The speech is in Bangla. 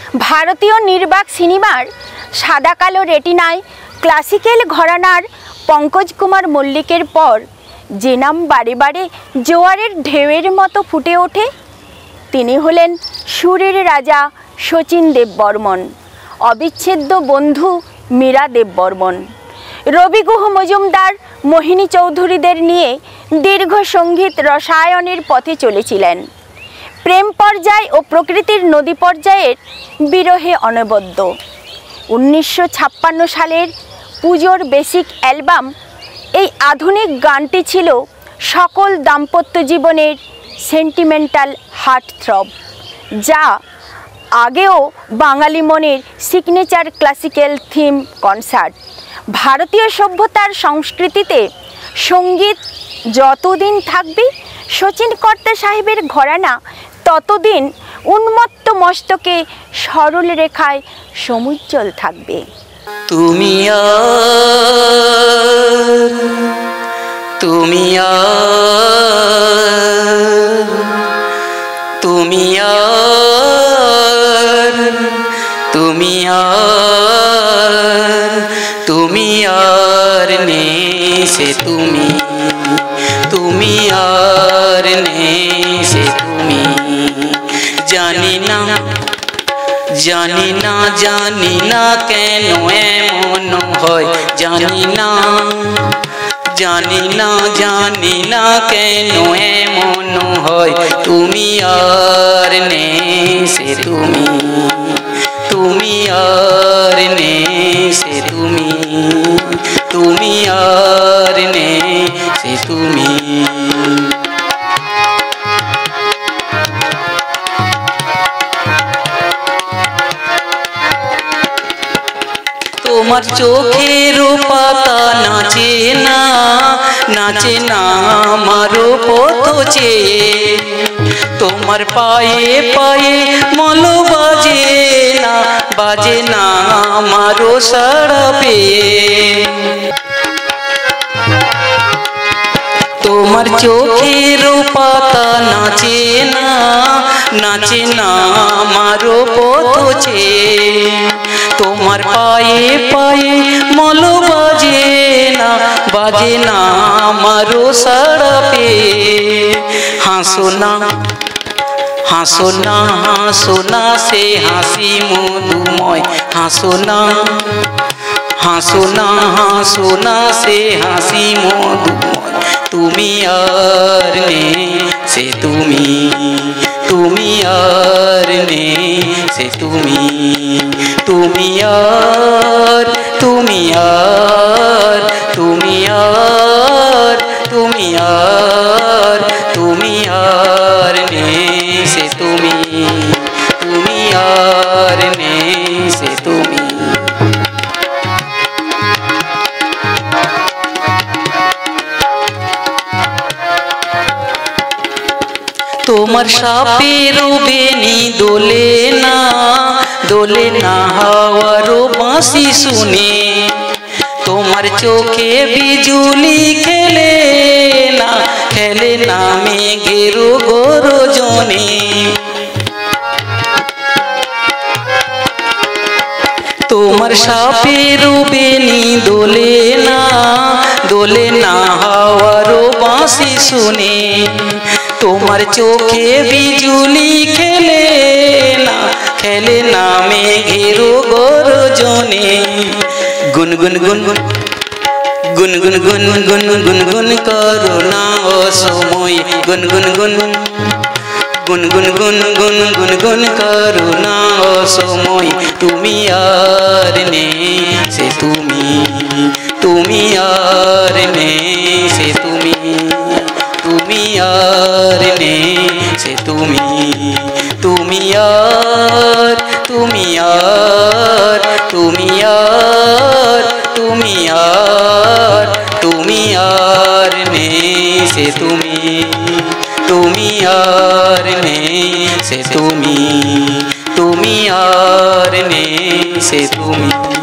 ভারতীয় নির্বাক সিনেমার সাদা কালো রেটিনায় ক্লাসিক্যাল ঘরানার পঙ্কজ কুমার মল্লিকের পর যে নাম বারে বারে জোয়ারের ঢেউয়ের মতো ফুটে ওঠে তিনি হলেন সুরের রাজা শচীন দেববর্মন, অবিচ্ছেদ্য বন্ধু মীরা দেববর্মন। রবি গুহ মজুমদার, মোহিনী চৌধুরীদের নিয়ে দীর্ঘ সঙ্গীত রসায়নের পথে চলেছিলেন। প্রেম পর্যায় ও প্রকৃতির নদী পর্যায়ের বিরহে অনবদ্য। 1956 সালের পুজোর বেসিক অ্যালবাম এই আধুনিক গানটি ছিল সকল দাম্পত্য জীবনের সেন্টিমেন্টাল হার্টথ্রব, যা আগেও বাঙালি মনের সিগনেচার ক্লাসিক্যাল থিম কনসার্ট। ভারতীয় সভ্যতার সংস্কৃতিতে সঙ্গীত যতদিন থাকবে, শচীন কর্তা সাহেবের ঘরানা ততদিন উন্মত্ত মস্তকে সরল রেখায় সমুজ্জ্বল থাকবে। তুমি তুমি তুমি তুমি তুমি নে সে তুমি তুমি নে সে তুমি জানি না জানি না জানি না কেন এমন হয়, জানি না জানি না জানি না কেন এমন হয়, তুমি আর নেই সে তুমি তুমি আর নেই সে তুমি তুমি আর নেই সে তুমি। তোমার চোখের পাতা নাচে না নাচে না আমারও পথ চেয়ে, তোমার পায়ে পায়ে মল বাজে না আমারও সাড়া পেয়ে। তোমার চোখের পাতা নাচে না নাচে না আমারও পথ চেয়ে, তোমার পায়ে পায়ে মল বাজে না আমারও সাড়া পেয়ে। হাসো না হাসো না হাসো না সে হাসি মধুময়, হাসো না হাসো না হাসো না সে হাসি মধুময়, তুমি আর নেই সে তুমি তুমি আর নেই সে তুমি তুমি আর তুমি আর তুমি আর তুমি আর তুমি আর নেই সে তুমি তুমি আর নেই সে তুমি। তোমার সাপের বেনি দোলে না হাওয়ারও বাঁশি শুনে, তোমার চোখে বিজুলি খেলে না মেঘের গর্জনে। তোমার সাপের বেনি দোলে না হাওয়ারও বাঁশি শুনে, তোমার চোখে বিজুলি খেলে না মেঘের গর্জনে। গুনগুন গুনগুন গুনগুন গুনগুন গুনগুন করো না অসময়, গুনগুন গুনগুন গুনগুন গুনগুন গুনগুন করো না অসময়, তুমি আর নেই সে তুমি তুমি আর নেই সে তুমি তুমি আর নেই সে তুমি তুমি আর তুমি আর তুমি আর তুমি আর তুমি আর নেই সে তুমি তুমি আর নেই সে তুমি তুমি আর নেই সে তুমি।